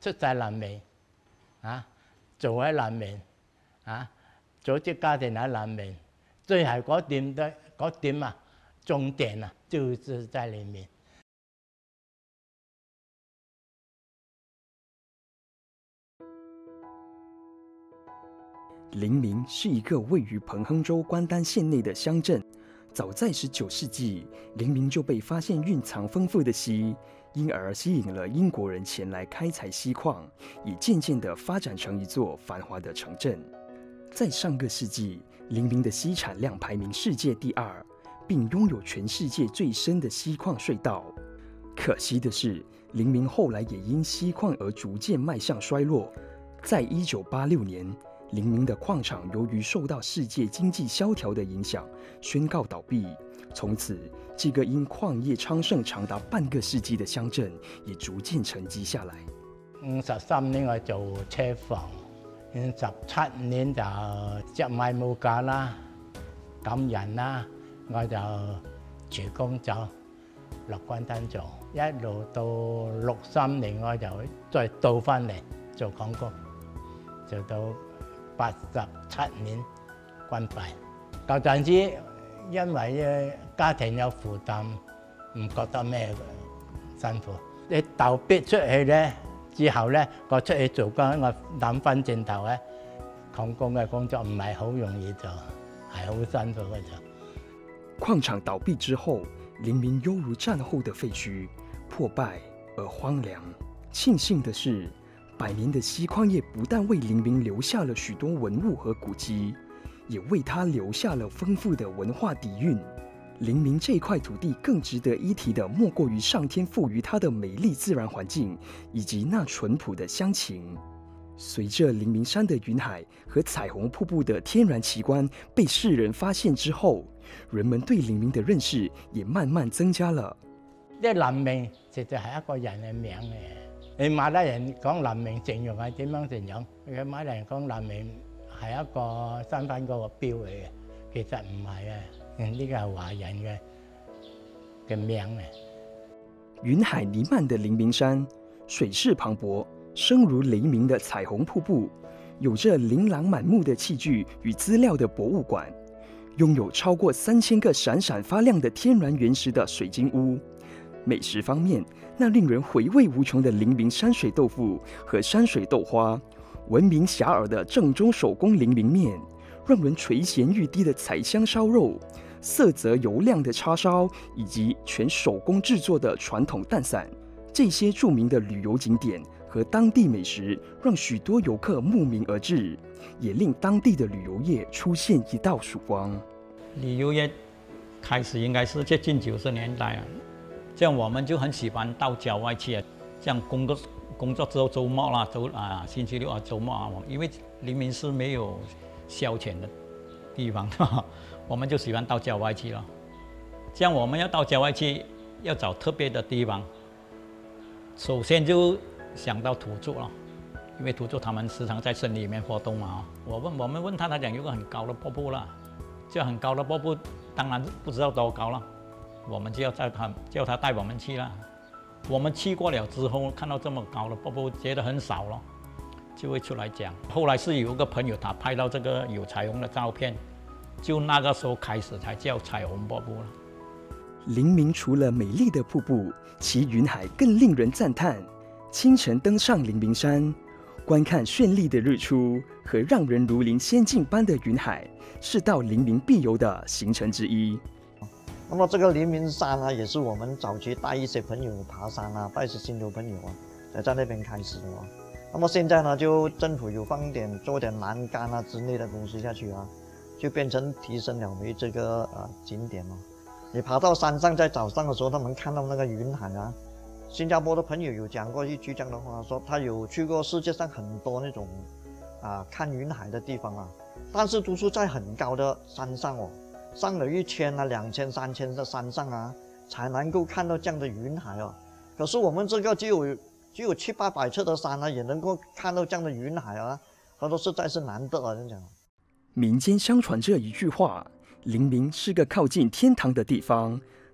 出在南面啊，做喺南面啊，組織家庭喺南面，最後嗰點啊，重點啊，就是在裡面。 临明是一个位于彭亨州关丹县内的乡镇。早在19世纪，临明就被发现蕴藏丰富的锡，因而吸引了英国人前来开采锡矿，也渐渐地发展成一座繁华的城镇。在上个世纪，临明的锡产量排名世界第2，并拥有全世界最深的锡矿隧道。可惜的是，临明后来也因锡矿而逐渐迈向衰落。在1986年，临明的矿场由于受到世界经济萧条的影响，宣告倒闭。从此，这个因矿业昌盛长达半个世纪的乡镇也逐渐沉寂下来。 53年我做車房，17年就執米冇價啦，咁人啦，我就辭工走落關丹做，一路到63年我就再倒翻嚟做礦工，做到87年關閉。舊陣時因為家庭有負擔，唔覺得咩辛苦。你倒閉出去咧之後咧，我出去做工，我諗翻轉頭咧，礦工嘅工作唔係好容易做，係好辛苦嘅做。 礦場倒閉之後，臨明猶如戰後的廢墟，破敗而荒涼。慶幸的是，百年的锡礦業不但為臨明留下了許多文物和古蹟，也為它留下了豐富的文化底蘊。臨明這塊土地更值得一提的，莫過於上天賦予它的美麗自然環境，以及那淳樸的鄉情。隨着臨明山的雲海和彩虹瀑布的天然奇觀被世人發現之後，人們對臨明的認識也慢慢增加了。 臨明實在係一個人嘅名嚟。你馬來人講臨明形容係點樣形容？馬來人講臨明係一個身份嗰個標嚟嘅，其實唔係嘅，呢個係華人嘅名嚟。 雲海彌漫的臨明山，水勢磅礴，聲如雷鳴的彩虹瀑布，有着琳琅滿目的器具與資料的博物館，擁有超過3000個閃閃發亮的天然原石的水晶屋。美食方面，那令人回味無窮的臨明山水豆腐和山水豆花，聞名遐邇的正宗手工臨明麵，讓人垂涎欲滴的彩香燒肉，色澤油亮的叉燒，以及全手工製作的傳統蛋散，這些著名的旅遊景點和當地美食，讓許多遊客慕名而至，也令當地的旅遊業出現一道曙光。 旅遊業開始應該是接近90年代啊。這樣我們就很喜歡到郊外去，這樣工作之後周末啦，星期六啊周末啊，因為臨明是沒有消遣的地方，我們就喜歡到郊外去了。這樣我們要到郊外去，要找特別的地方，首先就想到土著了，因為土著他們時常在森林裡面活動嘛。我們問他講有個很高的瀑布啦，這很高的瀑布當然不知道多高了。我們就要叫他帶我們去了。我們去過了之後，看到這麼高的瀑布，覺得很少了，就會出來講。後來是有一個朋友，他拍到這個有彩虹的照片，就那個時候開始才叫彩虹瀑布了。 臨明除了美麗的瀑布，其雲海更令人讚嘆。清晨登上臨明山，觀看絢麗的日出和讓人如臨仙境般的雲海，是到臨明必遊的行程之一。 那麼這個臨明山啊，也是我們早期帶一些朋友爬山啊，帶一些新頭朋友啊，在那邊開始的哦。那麼現在呢，就政府有做點欄杆啊之類的東西下去啊，就變成提升了為這個景點哦。你爬到山上，在早上的時候，他們看到那個雲海啊。新加坡的朋友有講過一句這樣的話，說他有去過世界上很多那種看雲海的地方啊，但是都是在很高的山上哦。上了1000啊、2000、3000的山上啊，才能夠看到這樣的雲海哦。可是我們這個只有700、800尺的山啊，也能夠看到這樣的雲海啊，他說實在是難得啊，真講。 民間相傳着一句話：臨明是個靠近天堂的地方，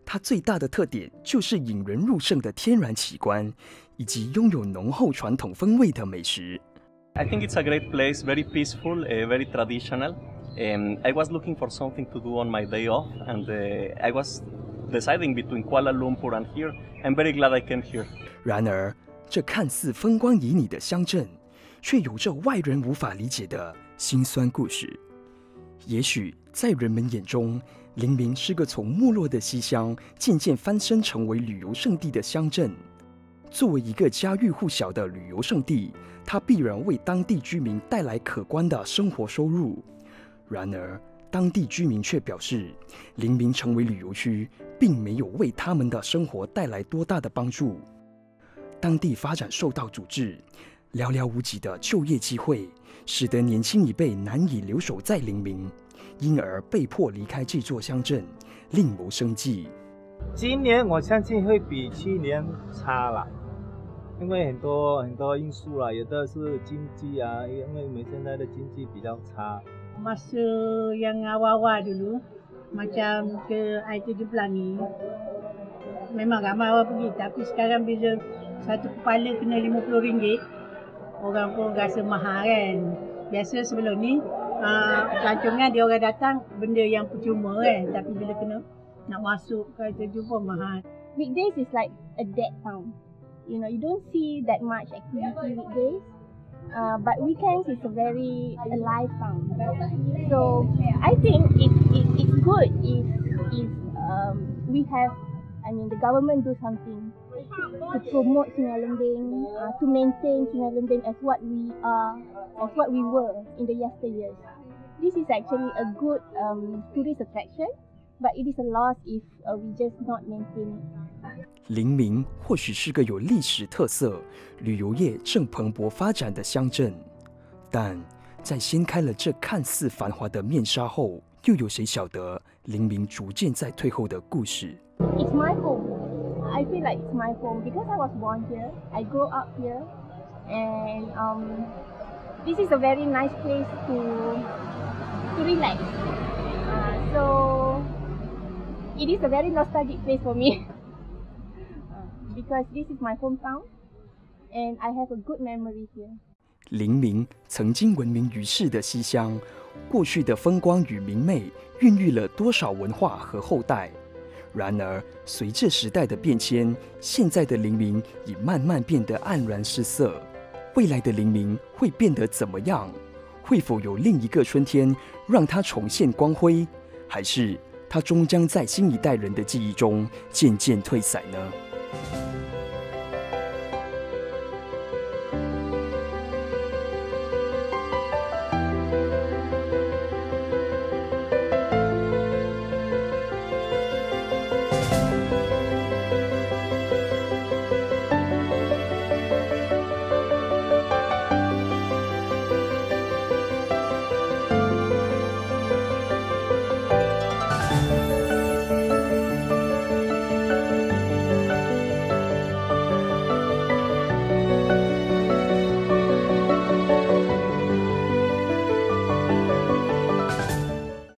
它最大的特点就是引人入胜的天然奇观，以及拥有浓厚传统风味的美食。 I think it's a great place, very peaceful, very traditional. I was looking for something to do on my day off, and I was deciding between Kuala Lumpur and here. I'm very glad I came here. 然而，这看似风光旖旎的乡镇，却有着外人无法理解的辛酸故事。也许在人们眼中，林明是个从没落的西乡渐渐翻身成为旅游胜地的乡镇。作为一个家喻户晓的旅游胜地，它必然为当地居民带来可观的生活收入。然而，当地居民却表示，林明成为旅游区，并没有为他们的生活带来多大的帮助。当地发展受到阻滞，寥寥无几的就业机会，使得年轻一辈难以留守在林明，因而被迫离开这座乡镇，另谋生计。 今年我相信会比去年差了，因为很多因素啦，有的是经济啊，因为我们现在的经济比较差。 Masa yang awal-awal dulu, macam ke air terjun Pelangi, memang ramai orang pergi. Tapi sekarang bila satu kepala kena RM50, orang pun rasa mahal kan. Biasa sebelum ni, pelancongan dia orang datang benda yang percuma kan. Tapi bila kena nak masuk ke air terjun pun mahal. Weekdays is like a dead town. You know, you don't see that much activity weekdays. But weekends is a very alive town. So I think it's good if we have, the government do something to promote Sungai Lembing, to maintain Sungai Lembing as what we are, as what we were in the yesteryears. This is actually a good tourist attraction, but it is a loss if we just not maintain it. 林明或许是个有历史特色、旅游业正蓬勃发展的乡镇，但在掀开了这看似繁华的面纱后，又有谁晓得林明逐渐在退后的故事 ？It's my home. I feel like it's my home because I was born here. I grew up here, and this is a very nice place to relax. So it is a very nostalgic place for me. Because this is my hometown, and I have a good memory here. 林明曾经闻名于世的西乡，过去的风光与明媚，孕育了多少文化和后代。然而，随着时代的变迁，现在的林明已慢慢变得黯然失色。未来的林明会变得怎么样？会否有另一个春天让它重现光辉？还是它终将在新一代人的记忆中渐渐褪色呢？